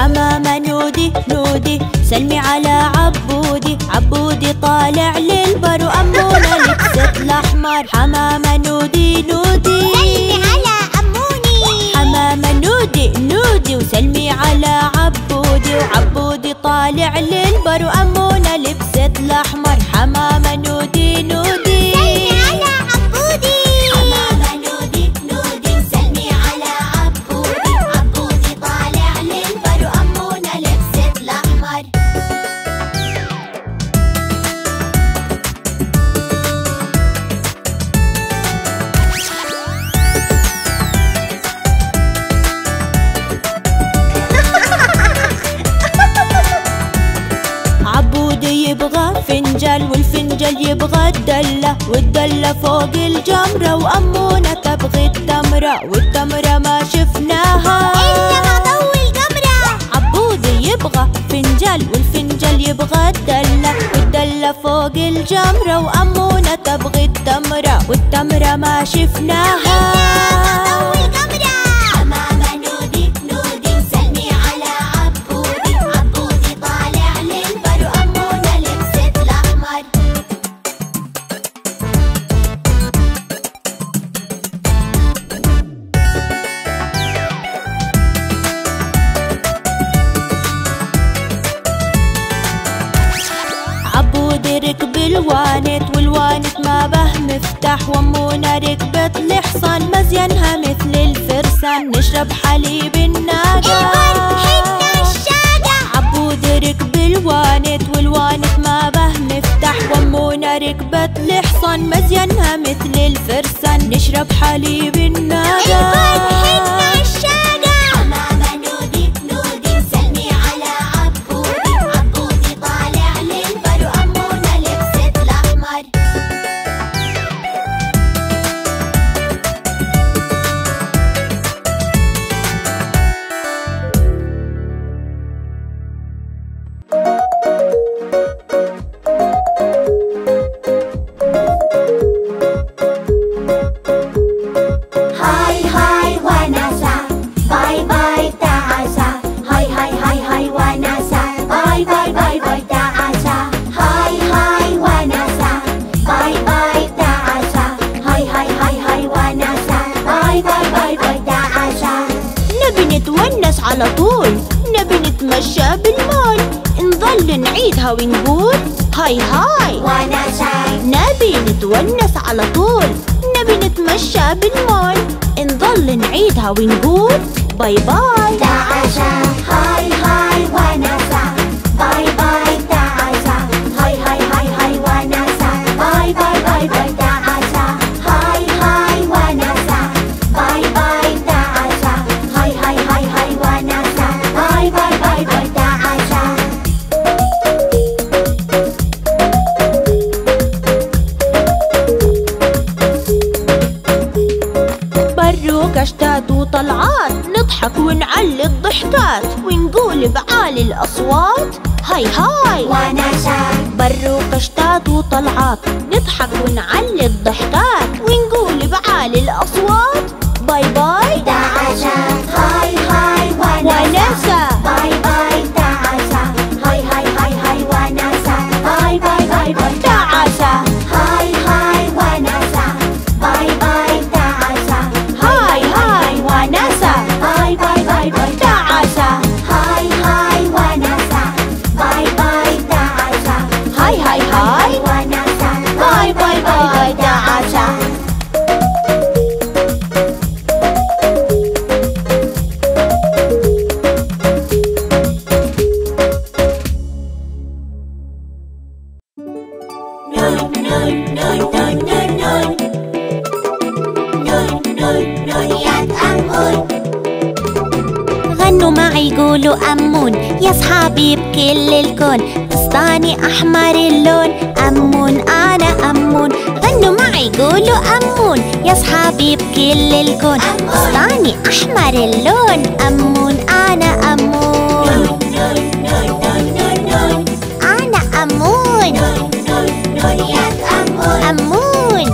حمامة نودي نودي سلمي على عبودي، عبودي طالع للبر وأمونة لبست الأحمر. حمامة نودي نودي سلمي على أموني. حمامة نودي نودي وسلمي على عبودي، وعبودي طالع للبر وأمونة لبست الأحمر. حمامة نودي نودي سلمي على عبودي. حمامة نودي نودي سلمي على عبودي، عبودي طالع للبر وأمونة لبست الأحمر. عبودي يبغى فنجل والفنجل يبغى الدلة، والدلة فوق الجمرة وأمونة تبغي التمرة، والتمرة ما شفناها إلا ما ضوي القمرة. عبودي يبغى فنجل والفنجل يبغى الدلة، والدلة فوق الجمرة وأمونة تبغي التمرة، والتمرة ما شفناها إلا ما ضوي القمرة. حمامة نودي نودي سلمي على عبودي، عبودي طالع للبر وأمونة لبست الأحمر. عبودي ركب الوانت والوانت ما به مفتاح، وأمونة ركبت الحصان مزينها مثل الفرسان، نشرب حليب الناقة حنا الشاقة. عبودي ركب الوانت والوانت ما به مفتاح، وأمونة ركبت الحصان مزينها مثل الفرسان، نشرب حليب الناقة حنا الشاقة. حمامة نودي نودي سلمي على عبودي، عبودي طالع للبر وأمونة لبست الأحمر. هاي هاي وناسة باي باي تعاسة. هاي هاي هاي هاي وناسة باي باي باي باي تعاسة. هاي هاي وناسة باي باي تعاسة. هاي هاي هاي هاي وناسة باي باي باي باي تعاسة. نبي نتونس على طول، نبي نتمشى بالمول، نظل نعيدها ونقول هاي هاي وناسة. نبي نتونس على طول، نبي نتمشى بالمول، نظل نعيدها ونقول باي باي تعاسة. هاي هاي وناسة باي باي تعاسة. هاي هاي هاي هاي وناسة باي باي باي باي تعاسة. هاي هاي وناسة باي باي تعاسة. هاي هاي هاي هاي وناسة باي باي باي باي تعاسة. بروك اشتات وطلعات، نضحك ونعلي الضحكات ونقول بعالي الأصوات هاي هاي وناسة. بروك اشتات وطلعات، نضحك ونعلي الضحكات ونقول بعالي الأصوات باي باي تعاسة. هاي هاي وناسة. باي باي تعاسة. هاي هاي هاي هاي وناسة باي باي باي باي تعاسة. هاي هاي وناسة باي باي تعاسة. هاي هاي وناسة باي باي باي باي تعاسة. هاي هاي وناسة باي باي تعاسة. هاي هاي هاي وناسة باي باي باي تعاسة. غنوا معي قولوا أمون يا صحابي بكل الكون، فستاني أحمر اللون أمون أنا أمون. غنوا معي قولوا أمون يا صحابي بكل الكون، فستاني أحمر اللون أمون أنا أمون. أنا أمون أمون.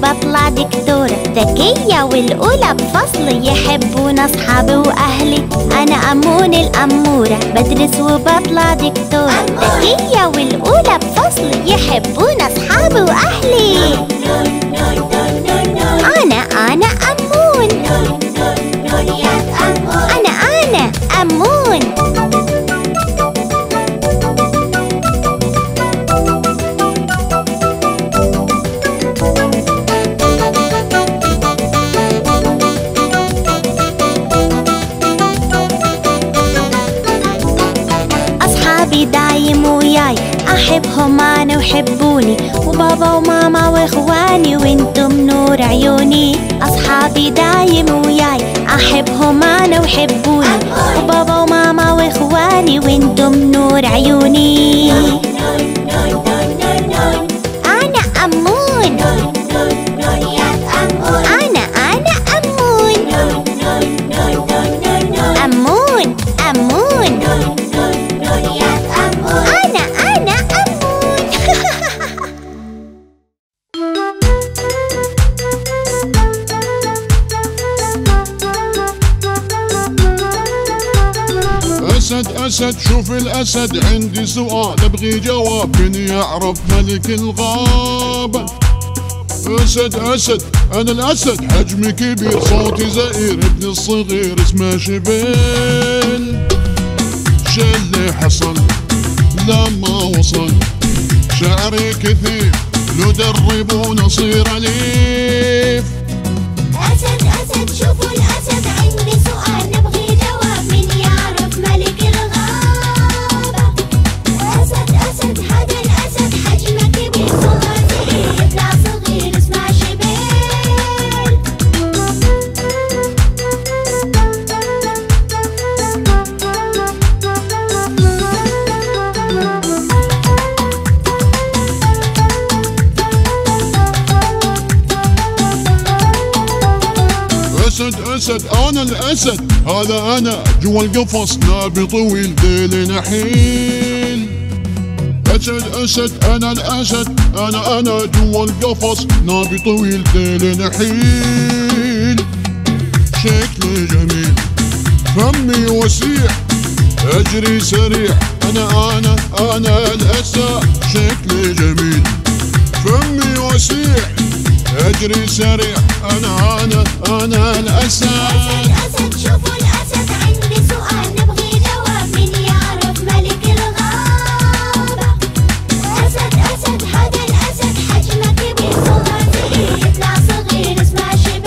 وبطلع دكتورة ذكية والأولى بفصلي، يحبون أصحابي وأهلي. أنا أمون الأمورة، بدرس وبطلع دكتورة ذكية والأولى بفصلي، يحبون أصحابي وأهلي. أنا أمون. أنا أمون. أصحابي دايم وياي، أحبهم أنا وحبوني، وبابا وماما وإخواني وانتم نور عيوني. أصحابي دايم وياي، أحبهم أنا وحبوني، وبابا وماما وإخواني وانتم نور عيوني. أنا أمون. أنا أمون. أمون أمون. أنا أمون. أسد شوف الأسد، عندي سؤال أبغي جواب، من يعرف ملك الغابة؟ أسد أنا الأسد، حجمي كبير صوتي زئير، ابني الصغير اسمه شبيل. شو اللي حصل لما وصل؟ شعري كثير لو دربونا صير أليف. أسد شوفوا الأسد، عندي سؤال نبغي جواب، من يعرف ملك الغابة؟ أسد هذا الأسد حجمه كبير صوته يطلع صغير اسمه شبيل. أسد أنا الأسد، هذا أنا جوا القفص، نابي طويل ذيل نحيل. أسد أنا الأسد، أنا جوا القفص، نابي طويل ذيل نحيل. شكلي جميل فمي وسيع، أجري سريع، أنا الأسد. شكلي جميل فمي وسيع، أجري سريع، أنا الأسد. أسد شوفوا الأسد، عندي سؤال نبغي جواب، من يعرف ملك الغابة؟ أسد هذا الأسد حجمه كبير صوته يطلع صغير اسمه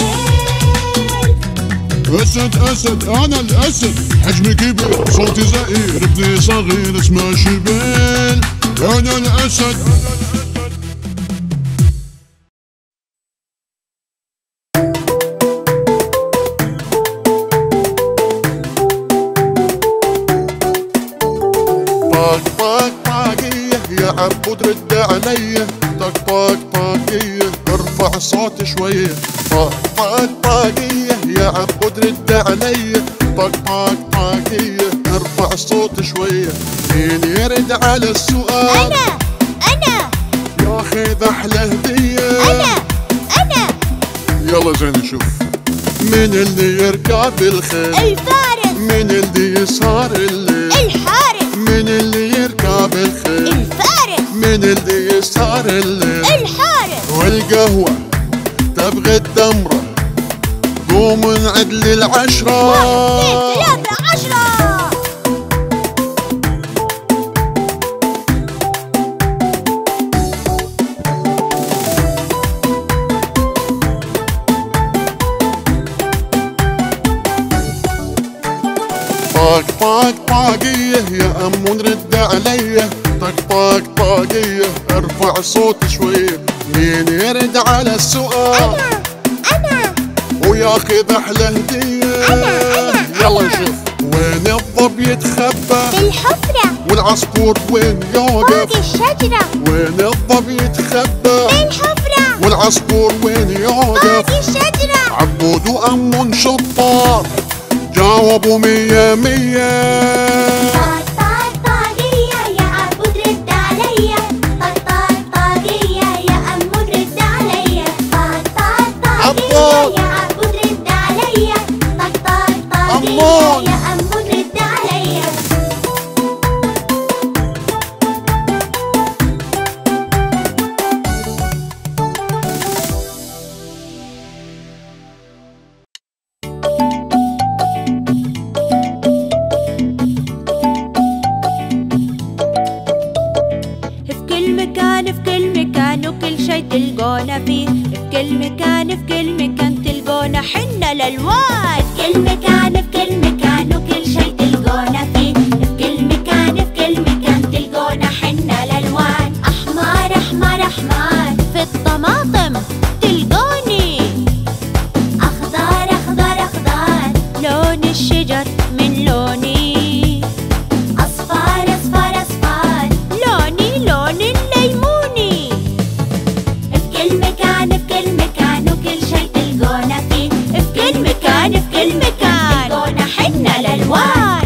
شبيل. أسد أنا الأسد، حجمي كبير صوتي زئير، ابني صغير اسمه شبيل. أنا الأسد. يا عبود رد علي، طقطقية ارفع الصوت شوية. طقطقية يا عبود رد علي، طقطقية ارفع الصوت شوية. مين يرد على السؤال؟ أنا ياخذ أحلى هدية. أنا يلا زين نشوف مين اللي يركب الخيل؟ الفارس. مين اللي يسهر الليل؟ الحارس. مين اللي يركب الخيل؟ الفارس. مين اللي يسهر الليل؟ الحارس. والقهوة تبغي التمرة، قوم نعد للعشرة. 1 2 3 10. طقطقية يا أمون رد علي، طقطقية ارفع الصوت شوية. مين يرد على السؤال؟ أنا وياخذ أحلى هدية. أنا يلا نشوف وين الضب يتخبى؟ في الحفرة. والعصفور وين فوق يوقف؟ الشجرة. وين الضب يتخبى؟ في الحفرة. والعصفور وين يوقف؟ فوق الشجرة. عبود وأمون شطار جاوبوا 100 100. طقطقية يا عبود رد عليا، طقطقية يا أمون رد عليا، تلقونا فيه، في كل مكان في كل مكان تلقونا حنا الألوان. في كل مكان في كل مكان وكل شي تلقونا فيه، في كل مكان في كل مكان تلقونا حنا الألوان. أحمر أحمر أحمر في الطماطم تلقوني، أخضر أخضر أخضر لون الشجر من لوني، أصفر أصفر أصفر لوني لون الليموني. في كل مكان في كل مكان وكل شي تلقونا فيه، في كل مكان في كل مكان تلقونا حنا الألوان.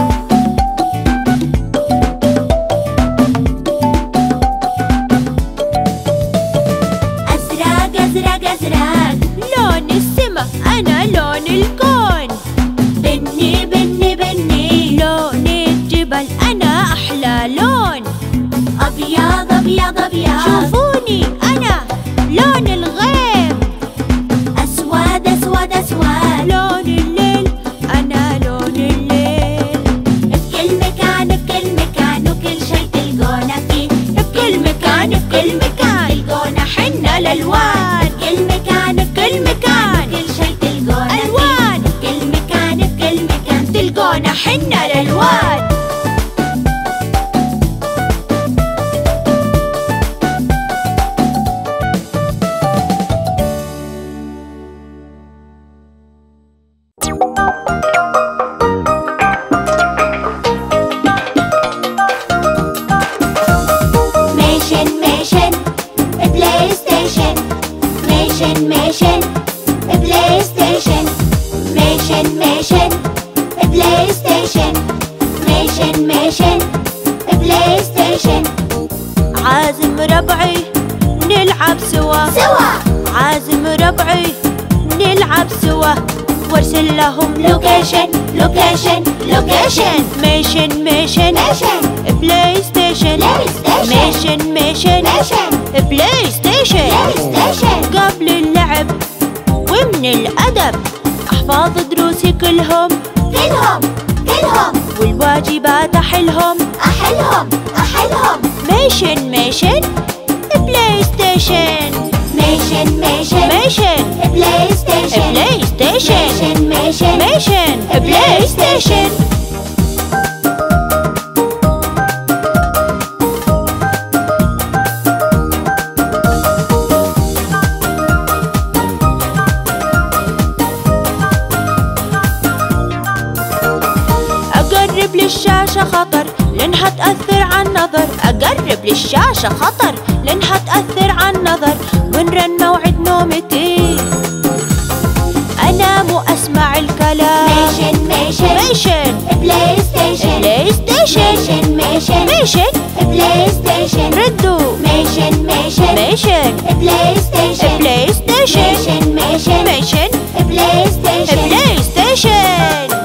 أزرق أزرق أزرق لون السما أنا لون الكون، بني بني بني لون الجبل أنا أحلى لون. أبيض أبيض أبيض شوفوني أنا لون الغيم، أسود أسود أسود لون الليل أنا لون الليل. في كل مكان في كل مكان وكل شي تلقونا فيه، في كل مكان في كل مكان تلقونا حنا الألوان. في كل مكان في كل مكان كل شي تلقونا فيه، ألوان، في كل مكان في كل مكان تلقونا حنا الألوان. ميشن ميشن بلاي ستيشن، ميشن ميشن بلاي ستيشن، ميشن ميشن بلاي ستيشن، ميشن ميشن بلاي ستيشن. عازم ربعي نلعب سوا، سوا عازم ربعي نلعب سوا، وارسل لهم لوكيشن لوكيشن لوكيشن، ميشن ميشن ميشن بلاي ستيشن، بلاي ستيشن، ميشن ميشن ميشن بلاي ستيشن. بلاي ستيشن. قبل اللعب ومن الأدب أحفظ دروسي كلهم، كلهم كلهم والواجبات أحلهم، أحلهم أحلهم. ميشن ميشن بلاي ستيشن، ميشن ميشن ميشن بلاي ستيشن، بلاي ستيشن، ميشن ميشن ميشن بلاي ستيشن. أقرب للشاشة خطر لأنها تأثر على النظر، أقرب للشاشة خطر لأنها تأثر على النظر، ونرن موعد نومتي أنام وأسمع الكلام. ميشن ميشن ميشن بلاي ستيشن، بلاي ستيشن، ميشن ميشن ميشن بلاي ستيشن. ردوا ميشن ميشن ميشن بلاي ستيشن، بلاي ستيشن، ميشن ميشن ميشن بلاي ستيشن. بلاي ستيشن.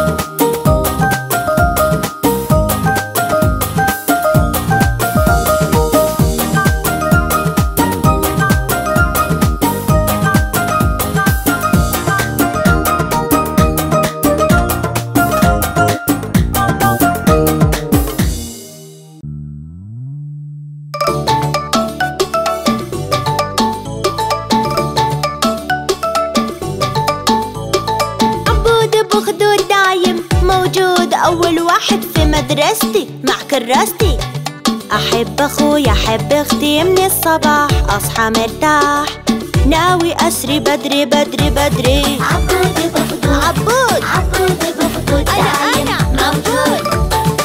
بخدود دايم موجود، أول واحد في مدرستي مع كراستي. أحب أخوي أحب أختي، من الصباح أصحى مرتاح، ناوي أسري بدري بدري بدري. عبود بخدود عبود عبود بخدود أنا موجود.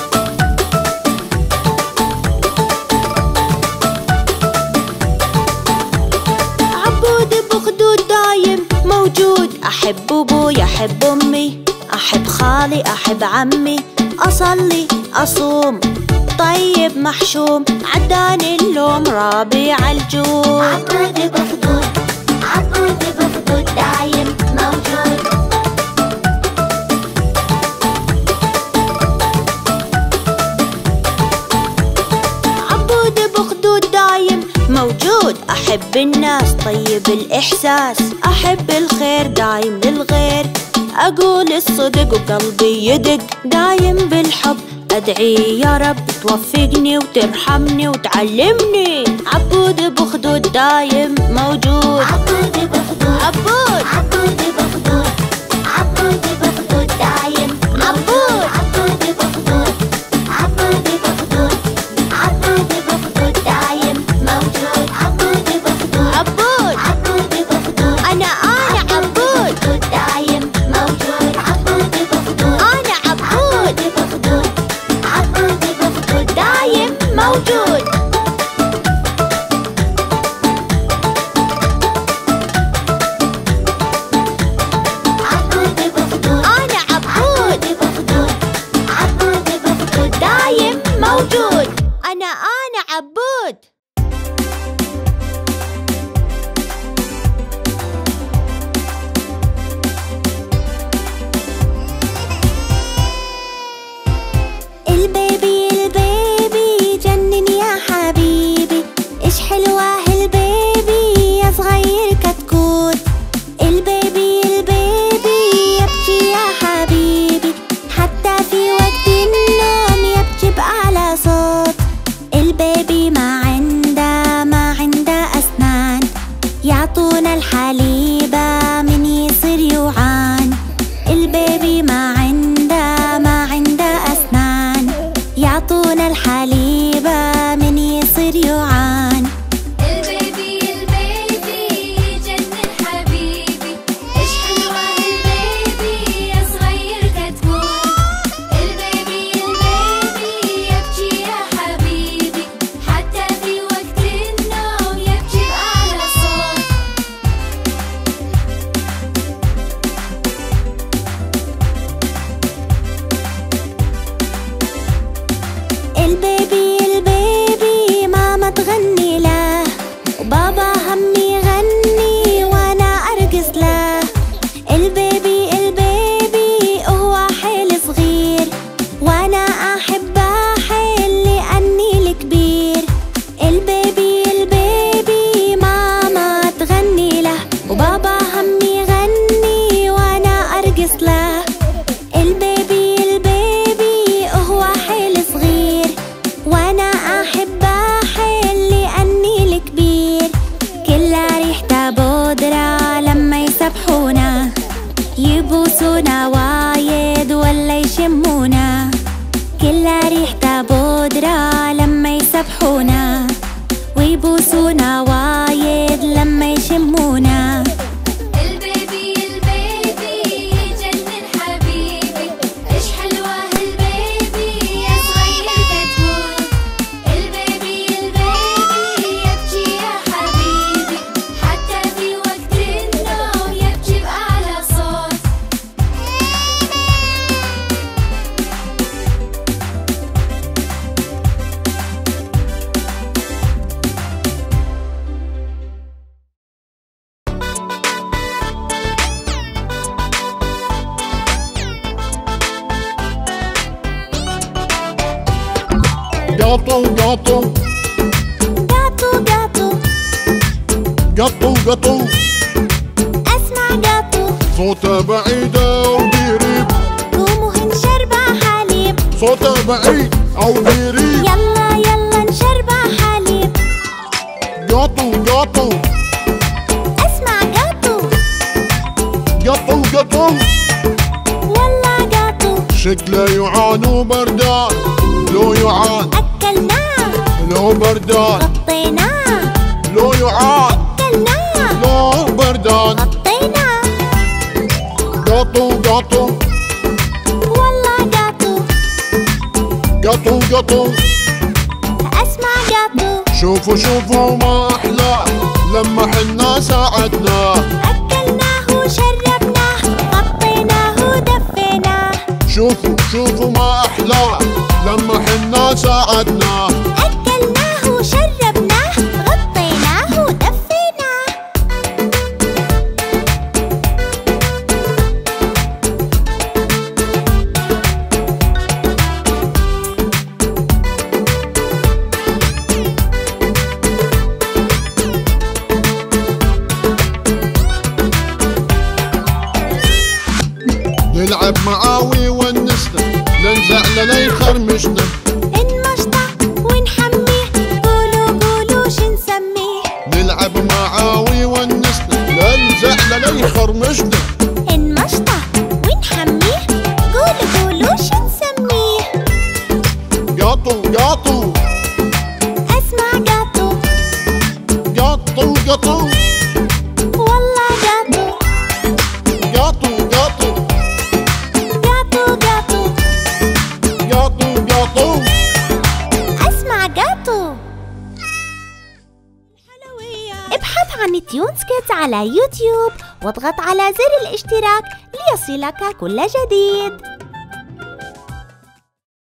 عبود بخدود دايم موجود، أحب أبوي أحب أمي، أحب خالي أحب عمي، أصلي أصوم طيب محشوم، عداني اللوم رابع الجوع. عبود بخدود عبود بخدود دايم موجود. عبود بخدود دايم موجود، أحب الناس طيب الإحساس، أحب الخير دايم للغير، أقول الصدق وقلبي يدق، دايم بالحب أدعي يا رب توفقني وترحمني وتعلمني. عبود بخدود دايم موجود. عبود بخدود عبود عبود بخدود عبود بخدود دايم موجود. عبود بخدود عبود بخدود عبود بخدود دايم موجود. عبود بخدود عبود عبود بخدود أنا عبود دايم موجود. عبود بخدود أنا عبود بخدود عبود بخدود دايم موجود. عبود بخدود أنا عبود بخدود عبود بخدود دايم موجود. أنا عبود. البيبي البيبي جنن يا حبيبي. ايش حلوة البيبي يا صغير كتكوت. البيبي البيبي يبكي يا حبيبي حتى في وقت النوم يبكي بأعلى صوت. البيبي ما عنده أسنان يعطونا الحليبة من يصير يوعان. البيبي ما عنده أسنان يعطونا الحليبة من يصير يوعان. البيبي البيبي يجنن حبيبي. ايش حلوة البيبي يا صغير كتكوت. البيبي البيبي يبكي يا حبيبي حتى في وقت النوم يبكي بأعلى صوت. البيبي البيبي ماما تغني له وبابا هم يغني وانا ارقص له. البيبي البيبي هو حيل صغير وانا احبه حيل لاني الكبير. البيبي البيبي ماما تغني له وبابا هم يغني وانا ارقص له. البيبي البيبي هو حيل صغير وانا احبه حيل لاني الكبير. كلها ريحته بودرة لما يسبحونا يبوسونا وايد ولا يشمونا. كلها ريحته بودرة لما يسبحونا ويبوسونا وايد لما يشمونا. البيبي البيبي يجنن حبيبي. ايش حلوة البيبي يا صغير كتكوت. البيبي البيبي يبكي يا حبيبي حتى في وقت النوم يبكي بأعلى صوت. قطو قطو قطو قطو قطو قطو اسمع قطو صوته بعيد أو قريب. قوموا نشربه حليب. صوته بعيد أو قريب. يلا يلا نشربه حليب. قطو قطو اسمع قطو قطو قطو والله قطو. شكله يعان وبردان. لو يعان أكلناه لو بردان. غطيناه لو يعان أكلناه لو بردان. غطيناه قطو قطو والله قطو. قطو قطو اسمع قطو. شوفوا شوفوا ما أحلاه لما حنا ساعدناه. أكلناه وشربناه غطيناه ودفيناه. شوفوا شوفوا ما أحلاه لما حنا ساعدناه. أكلناه وشربناه غطيناه ودفيناه. نلعب معاه ويونسنا لنزعله ليخرمشنا. نمشطه ونحميه قولوا قولوا شو نسميه. نلعب معاه ويونسنا لنزعله ليخرمشنا. نمشطه ونحميه قولوا قولوا شو نسميه. قاطو قاطو اسمع قاطو قاطو قاطو والله قاطو قاطو قاطو قاطو قاطو قاطو قاطو اسمع قاطو. ابحث عن تيونز كيدز على يوتيوب واضغط على زر الاشتراك ليصلك كل جديد.